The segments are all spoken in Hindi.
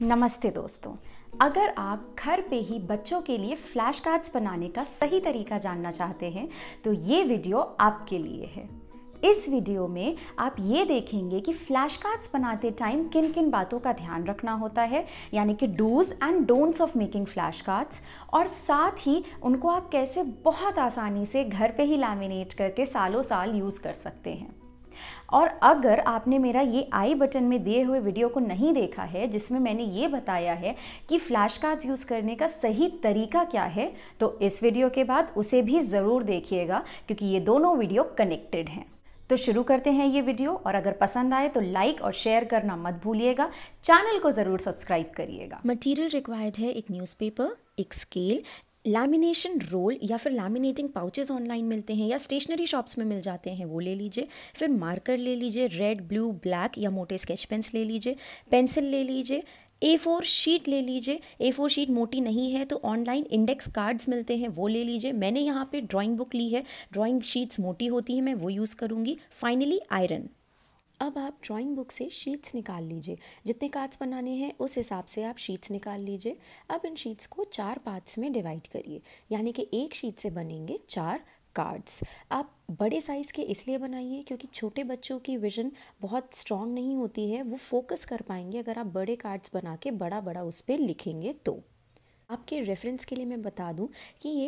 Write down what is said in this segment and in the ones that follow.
नमस्ते दोस्तों। अगर आप घर पे ही बच्चों के लिए फ्लैश कार्ड्स बनाने का सही तरीका जानना चाहते हैं तो ये वीडियो आपके लिए है। इस वीडियो में आप ये देखेंगे कि फ्लैश कार्ड्स बनाते टाइम किन किन बातों का ध्यान रखना होता है, यानी कि dos and don'ts of making flash cards, और साथ ही उनको आप कैसे बहुत आसानी से घर पे ही लैमिनेट करके सालों साल यूज़ कर सकते हैं। और अगर आपने मेरा ये आई बटन में दिए हुए वीडियो को नहीं देखा है जिसमें मैंने ये बताया है कि फ्लैश कार्ड्स यूज़ करने का सही तरीका क्या है, तो इस वीडियो के बाद उसे भी ज़रूर देखिएगा क्योंकि ये दोनों वीडियो कनेक्टेड हैं। तो शुरू करते हैं ये वीडियो, और अगर पसंद आए तो लाइक और शेयर करना मत भूलिएगा। चैनल को ज़रूर सब्सक्राइब करिएगा। मटेरियल रिक्वायर्ड है एक न्यूज़पेपर, एक स्केल, लैमिनेशन रोल या फिर लैमिनेटिंग पाउचेस ऑनलाइन मिलते हैं या स्टेशनरी शॉप्स में मिल जाते हैं, वो ले लीजिए। फिर मार्कर ले लीजिए, रेड, ब्लू, ब्लैक या मोटे स्केच पेन्स ले लीजिए। पेंसिल ले लीजिए। A4 शीट ले लीजिए। A4 शीट मोटी नहीं है तो ऑनलाइन इंडेक्स कार्ड्स मिलते हैं, वो ले लीजिए। मैंने यहाँ पे ड्राइंग बुक ली है, ड्राइंग शीट्स मोटी होती हैं, मैं वो यूज़ करूँगी। Finally iron. अब आप ड्राइंग बुक से शीट्स निकाल लीजिए, जितने कार्ड्स बनाने हैं उस हिसाब से आप शीट्स निकाल लीजिए। अब इन शीट्स को 4 पार्ट्स में डिवाइड करिए, यानी कि एक शीट से बनेंगे 4 कार्ड्स। आप बड़े साइज़ के इसलिए बनाइए क्योंकि छोटे बच्चों की विज़न बहुत स्ट्रॉन्ग नहीं होती है, वो फोकस कर पाएंगे अगर आप बड़े कार्ड्स बना के बड़ा बड़ा उस पर लिखेंगे तो। आपके रेफरेंस के लिए मैं बता दूं कि ये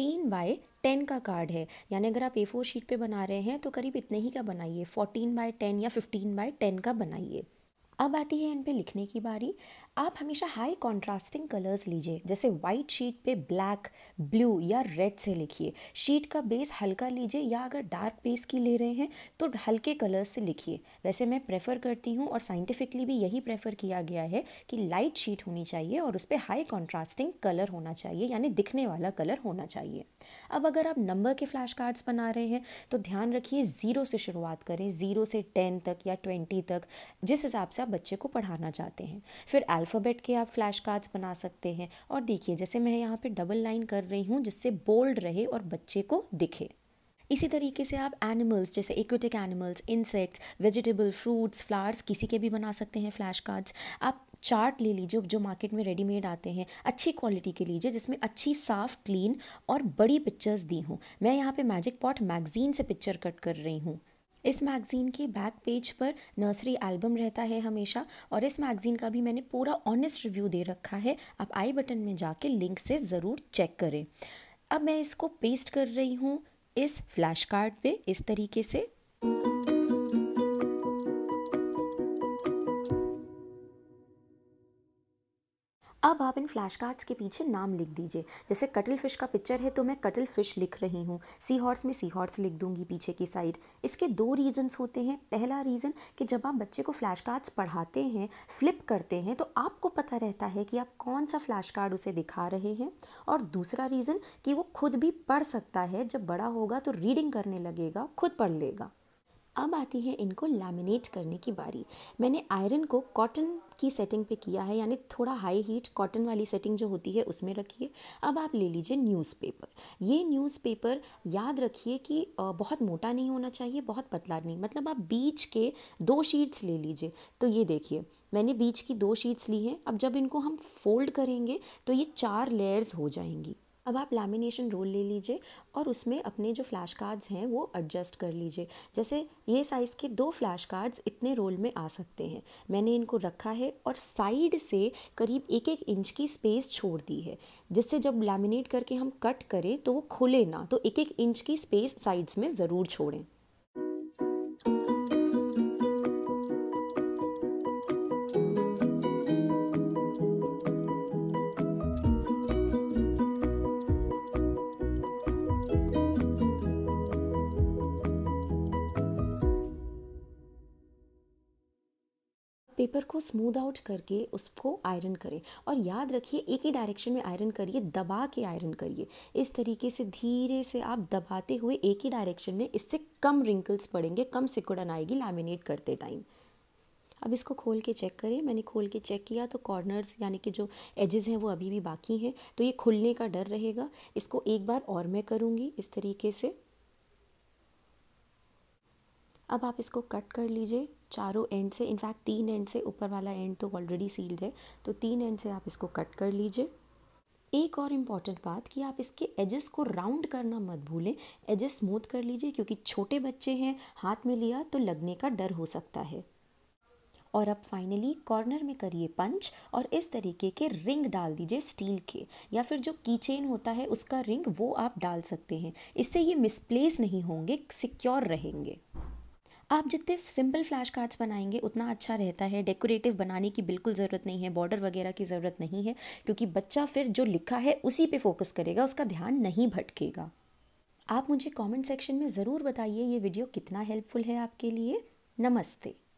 14/10 का कार्ड है, यानी अगर आप A4 शीट पे बना रहे हैं तो करीब इतने ही का बनाइए, 14/10 या 15/10 का बनाइए। अब आती है इन पे लिखने की बारी। आप हमेशा हाई कॉन्ट्रास्टिंग कलर्स लीजिए, जैसे वाइट शीट पे ब्लैक, ब्लू या रेड से लिखिए। शीट का बेस हल्का लीजिए, या अगर डार्क बेस की ले रहे हैं तो हल्के कलर्स से लिखिए। वैसे मैं प्रेफर करती हूँ और साइंटिफिकली भी यही प्रेफर किया गया है कि लाइट शीट होनी चाहिए और उस पर हाई कॉन्ट्रास्टिंग कलर होना चाहिए, यानी दिखने वाला कलर होना चाहिए। अब अगर आप नंबर के फ्लैश कार्ड्स बना रहे हैं तो ध्यान रखिए 0 से शुरुआत करें, 0 से 10 तक या 20 तक, जिस हिसाब से आप बच्चे को पढ़ाना चाहते हैं। फिर अल्फ़ाबेट के आप फ्लैश कार्ड्स बना सकते हैं। और देखिए जैसे मैं यहाँ पे डबल लाइन कर रही हूँ जिससे बोल्ड रहे और बच्चे को दिखे। इसी तरीके से आप एनिमल्स, जैसे aquatic animals, insects, vegetable, fruits, flowers, किसी के भी बना सकते हैं फ्लैश कार्ड्स। आप चार्ट ले लीजिए जो मार्केट में रेडीमेड आते हैं, अच्छी क्वालिटी के लीजिए जिसमें अच्छी साफ़, क्लीन और बड़ी पिक्चर्स दी हों। मैं यहाँ पे मैजिक पॉट मैगज़ीन से पिक्चर कट कर रही हूँ। इस मैगज़ीन के बैक पेज पर नर्सरी एल्बम रहता है हमेशा, और इस मैगज़ीन का भी मैंने पूरा ऑनेस्ट रिव्यू दे रखा है, आप आई बटन में जाके लिंक से ज़रूर चेक करें। अब मैं इसको पेस्ट कर रही हूँ इस फ्लैश कार्ड पे इस तरीके से। अब आप इन फ्लैश कार्ड्स के पीछे नाम लिख दीजिए, जैसे कटल फिश का पिक्चर है तो मैं कटल फिश लिख रही हूँ। सी हॉर्स में सी हॉर्स लिख दूंगी पीछे की साइड। इसके 2 रीज़न्स होते हैं। पहला रीज़न कि जब आप बच्चे को फ्लैश कार्ड्स पढ़ाते हैं, फ्लिप करते हैं, तो आपको पता रहता है कि आप कौन सा फ्लैश कार्ड उसे दिखा रहे हैं। और दूसरा रीज़न कि वो खुद भी पढ़ सकता है, जब बड़ा होगा तो रीडिंग करने लगेगा, खुद पढ़ लेगा। अब आती है इनको लैमिनेट करने की बारी। मैंने आयरन को कॉटन की सेटिंग पे किया है, यानी थोड़ा हाई हीट कॉटन वाली सेटिंग जो होती है उसमें रखिए। अब आप ले लीजिए न्यूज़पेपर। ये न्यूज़पेपर याद रखिए कि बहुत मोटा नहीं होना चाहिए, बहुत पतला नहीं, मतलब आप बीच के 2 शीट्स ले लीजिए। तो ये देखिए मैंने बीच की 2 शीट्स ली हैं। अब जब इनको हम फोल्ड करेंगे तो ये 4 लेयर्स हो जाएंगी। अब आप लैमिनेशन रोल ले लीजिए और उसमें अपने जो फ्लैश कार्ड्स हैं वो एडजस्ट कर लीजिए। जैसे ये साइज़ के 2 फ्लैश कार्ड्स इतने रोल में आ सकते हैं। मैंने इनको रखा है और साइड से करीब 1-1 इंच की स्पेस छोड़ दी है, जिससे जब लैमिनेट करके हम कट करें तो वो खुले ना, तो 1-1 इंच की स्पेस साइड्स में ज़रूर छोड़ें। पेपर को स्मूथ आउट करके उसको आयरन करें, और याद रखिए एक ही डायरेक्शन में आयरन करिए, दबा के आयरन करिए। इस तरीके से धीरे से आप दबाते हुए एक ही डायरेक्शन में, इससे कम रिंकल्स पड़ेंगे, कम सिकुड़न आएगी लैमिनेट करते टाइम। अब इसको खोल के चेक करें। मैंने खोल के चेक किया तो कॉर्नर्स यानी कि जो एजेस हैं वो अभी भी बाकी हैं, तो ये खुलने का डर रहेगा। इसको एक बार और मैं करूँगी इस तरीके से। अब आप इसको कट कर लीजिए चारों एंड से, इनफैक्ट 3 एंड से, ऊपर वाला एंड तो ऑलरेडी सील्ड है, तो 3 एंड से आप इसको कट कर लीजिए। एक और इम्पॉर्टेंट बात कि आप इसके एजेस को राउंड करना मत भूलें, एजेस स्मूथ कर लीजिए, क्योंकि छोटे बच्चे हैं, हाथ में लिया तो लगने का डर हो सकता है। और अब फाइनली कॉर्नर में करिए पंच और इस तरीके के रिंग डाल दीजिए स्टील के, या फिर जो की चेन होता है उसका रिंग वो आप डाल सकते हैं। इससे ये मिसप्लेस नहीं होंगे, सिक्योर रहेंगे। आप जितने सिंपल फ्लैश कार्ड्स बनाएंगे उतना अच्छा रहता है। डेकोरेटिव बनाने की बिल्कुल ज़रूरत नहीं है, बॉर्डर वगैरह की ज़रूरत नहीं है, क्योंकि बच्चा फिर जो लिखा है उसी पे फोकस करेगा, उसका ध्यान नहीं भटकेगा। आप मुझे कमेंट सेक्शन में ज़रूर बताइए ये वीडियो कितना हेल्पफुल है आपके लिए। नमस्ते।